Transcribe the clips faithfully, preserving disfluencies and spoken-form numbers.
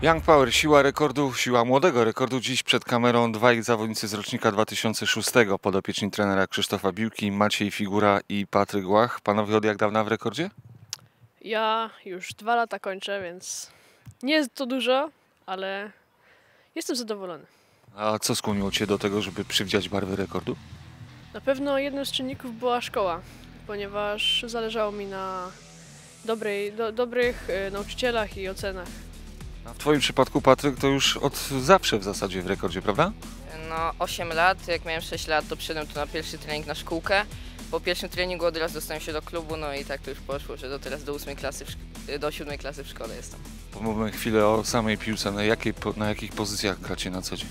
Young Power, siła rekordu, siła młodego rekordu. Dziś przed kamerą dwaj zawodnicy z rocznika dwa tysiące szóstego, podopieczni trenera Krzysztofa Biłki, Maciej Figura i Patryk Łach. Panowie od jak dawna w rekordzie? Ja już dwa lata kończę, więc nie jest to dużo, ale jestem zadowolony. A co skłoniło Cię do tego, żeby przywdziać barwy rekordu? Na pewno jednym z czynników była szkoła, ponieważ zależało mi na dobrej, do, dobrych y, nauczycielach i ocenach. A w Twoim przypadku, Patryk, to już od zawsze w zasadzie w rekordzie, prawda? No osiem lat, jak miałem sześć lat, to przyszedłem tu na pierwszy trening na szkółkę. Po pierwszym treningu od razu dostałem się do klubu, no i tak to już poszło, że do teraz do ósmej klasy, w szk- do siódmej klasy w szkole jestem. Pomówmy chwilę o samej piłce. Na, jakiej, na jakich pozycjach gracie na co dzień?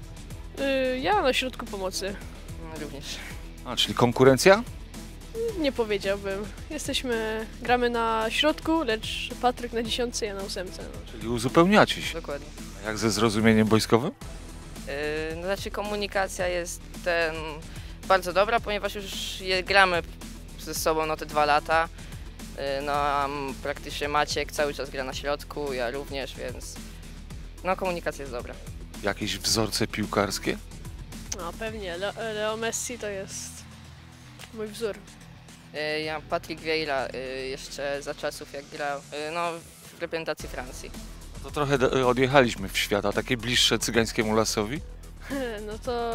Y, ja na środku pomocy, No, również. A, czyli konkurencja? nie powiedziałbym. Jesteśmy, gramy na środku, lecz Patryk na dziesiątce, ja na ósemce. No. Czyli uzupełniacie się. Dokładnie. A jak ze zrozumieniem wojskowym? Yy, no, znaczy komunikacja jest ten, bardzo dobra, ponieważ już je, gramy ze sobą no, te dwa lata. Yy, no a m, praktycznie Maciek cały czas gra na środku, ja również, więc no komunikacja jest dobra. Jakieś wzorce piłkarskie? No pewnie, Le Leo Messi to jest mój wzór. Yy, ja Patrick Vieira yy, jeszcze za czasów jak grał yy, no, w reprezentacji Francji. To trochę do- odjechaliśmy w świat, a takie bliższe cygańskiemu lasowi? No to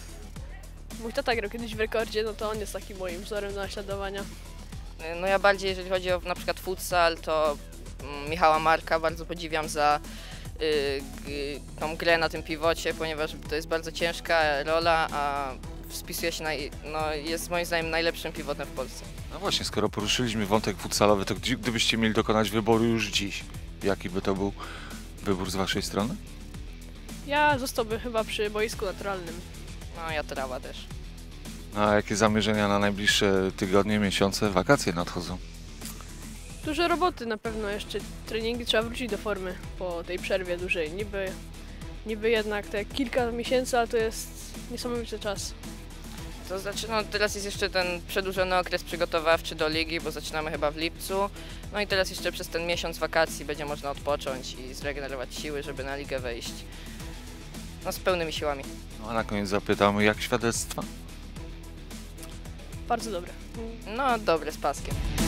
mój tata grał kiedyś w rekordzie, no to on jest takim moim wzorem do naśladowania. No ja bardziej, jeżeli chodzi o na przykład futsal, to mm, Michała Marka bardzo podziwiam za y, g, tą grę na tym piwocie, ponieważ to jest bardzo ciężka rola, a spisuje się na, no, jest moim zdaniem najlepszym pivotem w Polsce. No właśnie, skoro poruszyliśmy wątek futsalowy, to gdzie, gdybyście mieli dokonać wyboru już dziś, jaki by to był wybór z Waszej strony? Ja zostałbym chyba przy boisku naturalnym. No ja trawa też. A jakie zamierzenia na najbliższe tygodnie, miesiące, wakacje nadchodzą? Dużo roboty na pewno, jeszcze treningi, trzeba wrócić do formy po tej przerwie dużej. Niby, niby jednak te kilka miesięcy, ale to jest niesamowity czas. To znaczy, no teraz jest jeszcze ten przedłużony okres przygotowawczy do ligi, bo zaczynamy chyba w lipcu. No i teraz jeszcze przez ten miesiąc wakacji będzie można odpocząć i zregenerować siły, żeby na ligę wejść no, z pełnymi siłami. No a na koniec zapytamy, jak świadectwa? Bardzo dobre. No dobre, z paskiem.